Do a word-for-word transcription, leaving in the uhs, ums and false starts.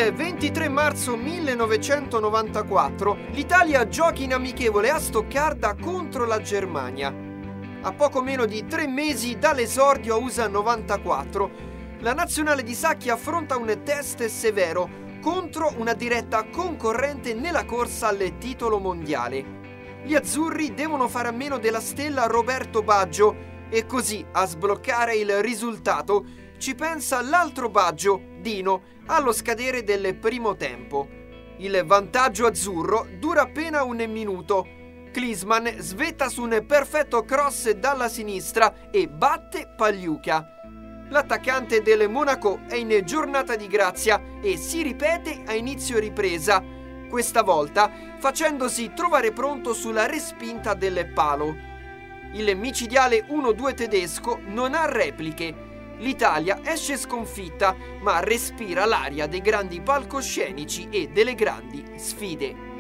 Il ventitré marzo millenovecentonovantaquattro l'Italia giochi in amichevole a Stoccarda contro la Germania. A poco meno di tre mesi dall'esordio a U S A novantaquattro, la nazionale di Sacchi affronta un test severo contro una diretta concorrente nella corsa al titolo mondiale. Gli azzurri devono fare a meno della stella Roberto Baggio e così a sbloccare il risultato ci pensa l'altro Baggio, Dino, allo scadere del primo tempo. Il vantaggio azzurro dura appena un minuto. Klinsmann svetta su un perfetto cross dalla sinistra e batte Pagliuca. L'attaccante del Monaco è in giornata di grazia e si ripete a inizio ripresa, questa volta facendosi trovare pronto sulla respinta del palo. Il micidiale uno due tedesco non ha repliche. L'Italia esce sconfitta, ma respira l'aria dei grandi palcoscenici e delle grandi sfide.